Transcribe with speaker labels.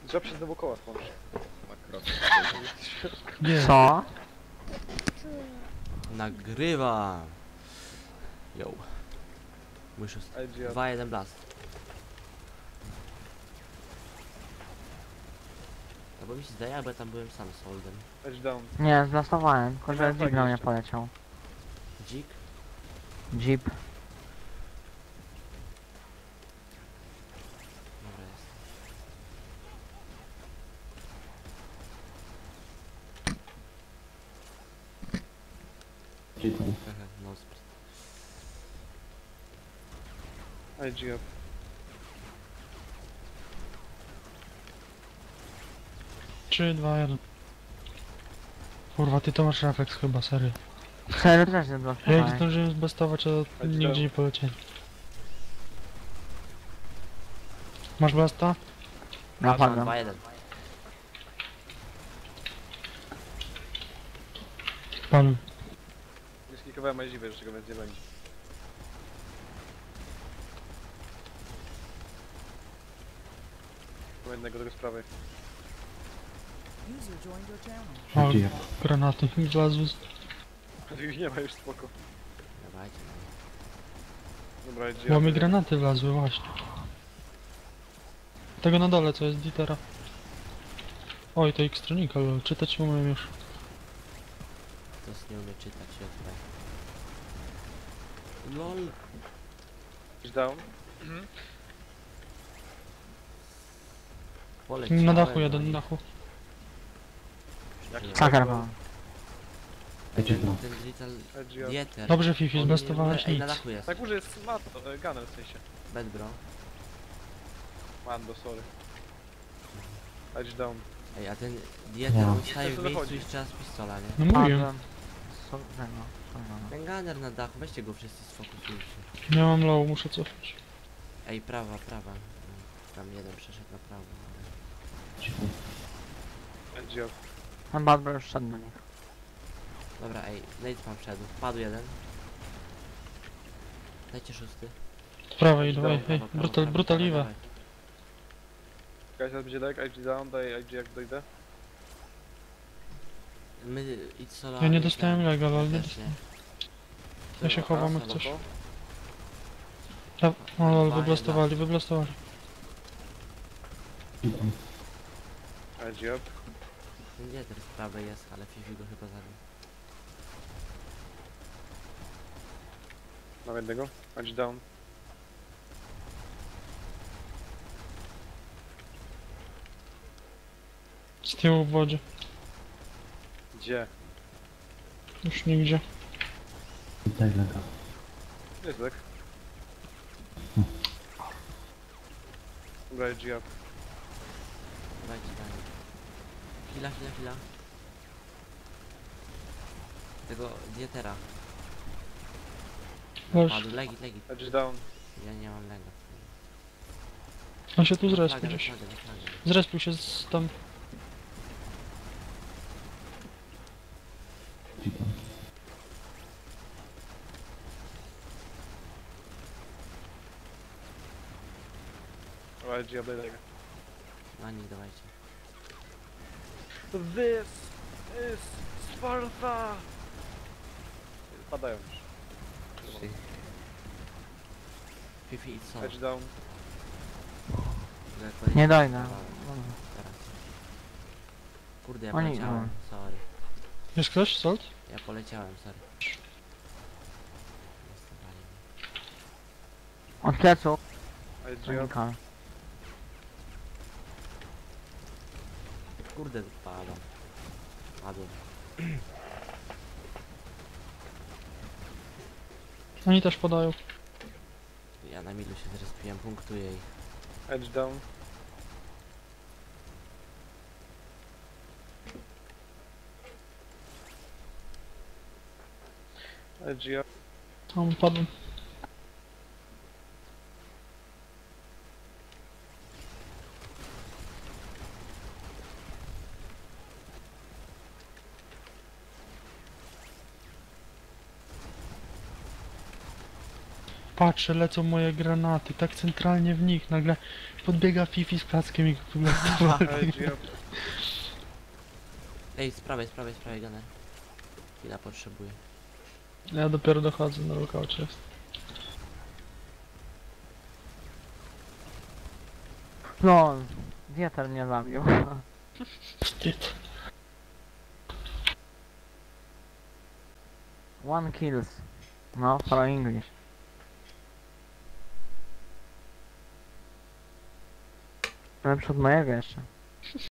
Speaker 1: Drop się znowu koła tworzy.
Speaker 2: Co?
Speaker 3: Nagrywa. Yo. Muszę...
Speaker 1: IGL.
Speaker 3: 2-1 blast. Albo mi się zdaje, albo ja tam byłem sam z Holdem.
Speaker 1: Edge down.
Speaker 2: Nie, zlastowałem, tylko że
Speaker 1: Miałem
Speaker 2: Jeep na mnie
Speaker 1: jeszcze.
Speaker 2: poleciał.
Speaker 3: Dzik?
Speaker 2: Jeep.
Speaker 3: Dobra jest. Haha, no sprit.
Speaker 1: IG up.
Speaker 4: Trzy, dwa, jeden. Kurwa, ty to masz refleks chyba, serio.
Speaker 2: Serio też nie
Speaker 4: Ja nie
Speaker 2: zlastowałem.
Speaker 4: zdążyłem zbestować, a nigdzie nie polecieli. Masz blasta?
Speaker 2: Napadłem.
Speaker 3: 2-1.
Speaker 4: Pan.
Speaker 1: Nie sklikowałem IG, wiesz czego więc nie będzie. Mam jednego do sprawy.
Speaker 5: User joined your channel.
Speaker 4: O, granaty wlazły.
Speaker 1: Ich nie ma już spoko.
Speaker 3: Dawajcie.
Speaker 1: Dobra, IG
Speaker 4: Bo
Speaker 1: up.
Speaker 4: mi granaty wlazły, właśnie. Tego na dole, co jest Ditera. Oj, to Xtronika, lol. Czytać umiem już.
Speaker 3: To nie umie czytać się tutaj. LOL.
Speaker 1: Edge down.
Speaker 3: Poleciałem.
Speaker 4: Na dachu
Speaker 3: no
Speaker 4: jeden,
Speaker 3: i-
Speaker 4: na dachu.
Speaker 1: Jaki
Speaker 2: Saker mam.
Speaker 3: Ten digital
Speaker 1: Edge up.
Speaker 3: dieter.
Speaker 4: Dobrze, Fifi,
Speaker 3: On
Speaker 4: zbestowałeś
Speaker 3: Ej,
Speaker 4: nic.
Speaker 3: na dachu jest.
Speaker 1: Na górze jest gunner w sensie.
Speaker 3: Bad bro.
Speaker 1: Mando, sorry. Edge down.
Speaker 3: Ej, a ten dieter
Speaker 4: No.
Speaker 3: ustaje w
Speaker 1: Co
Speaker 3: miejscu
Speaker 1: dochodzi?
Speaker 3: i strzela z pistola, nie?
Speaker 4: No mówiłem.
Speaker 2: Padłem. No.
Speaker 3: Ten gunner na dachu, weźcie go wszyscy sfokusujcie.
Speaker 4: Nie mam low, muszę cofać.
Speaker 3: Ej, prawa, prawa. Tam jeden przeszedł na prawo.
Speaker 1: Edge up.
Speaker 2: Ten Badber już szedł do nich.
Speaker 3: Dobra, ej, Nate tam wszedł. Padł jeden. Dajcie szósty.
Speaker 4: Z prawej idą,
Speaker 1: Prawo,
Speaker 4: ej, ej,
Speaker 3: Prawo,
Speaker 4: brutaliwe.
Speaker 3: dawaj.
Speaker 1: Guys, teraz będzie leg, IG down, daj IG jak dojdę.
Speaker 3: My idź solo.
Speaker 4: Ja nie
Speaker 3: a my
Speaker 4: dostałem
Speaker 3: tam-
Speaker 4: lega, lol, nie
Speaker 3: też
Speaker 4: dostałem.
Speaker 3: nie.
Speaker 4: Ja się
Speaker 3: Dobra,
Speaker 4: chowam jak
Speaker 3: solo.
Speaker 4: coś. No lol, wyblastowali, wyblastowali.
Speaker 1: Edge up.
Speaker 3: Ten dieter z prawej jest, ale Fifi go chyba zabił.
Speaker 1: Mam jednego. Edge down.
Speaker 4: Z tyłu w wodzie.
Speaker 1: Gdzie?
Speaker 4: Już nigdzie.
Speaker 1: Jest leg. Dobra, edge up.
Speaker 3: Dajcie dalej. Chwila, chwila, chwila. Tego dietera.
Speaker 4: Leż.
Speaker 3: Padł, legit, legit.
Speaker 1: Edge down.
Speaker 3: Ja nie mam lega.
Speaker 4: On się tu
Speaker 3: Na
Speaker 4: zrespił
Speaker 3: flagę, na
Speaker 4: gdzieś.
Speaker 3: flagę, na flagę.
Speaker 4: Zrespił się z tam.
Speaker 1: Dobra, edge up, daj lega.
Speaker 3: Na nich dawajcie.
Speaker 1: This is Sparta! Padają już.
Speaker 3: Fifi, idź solo.
Speaker 1: Edge down.
Speaker 2: Nie dojdę.
Speaker 3: Teraz. Kurde, ja
Speaker 2: Oni
Speaker 3: poleciałem.
Speaker 2: idą.
Speaker 3: Sorry.
Speaker 4: Jest ktoś? Salt?
Speaker 3: Ja poleciałem, sorry. Zastawali mnie.
Speaker 2: Od pleców.
Speaker 1: Edge up.
Speaker 2: Unikal.
Speaker 3: Kurde, padam. Padłem.
Speaker 4: Oni też podają.
Speaker 3: Ja na milu się zrespiłem, punktuję ich.
Speaker 1: Edge down. Edge up.
Speaker 4: Tam padłem. Patrzę, lecą moje granaty, tak centralnie w nich, nagle podbiega Fifi z plackiem i wygląda.
Speaker 1: IG up.
Speaker 3: Ej, z prawej, gunner. Chwila potrzebuję.
Speaker 4: Ja dopiero dochodzę na lookoutie jest.
Speaker 2: No, Dieter mnie zabił.
Speaker 4: Wstyd.
Speaker 2: One kills. No, pro English. Lepszy od mojego jeszcze.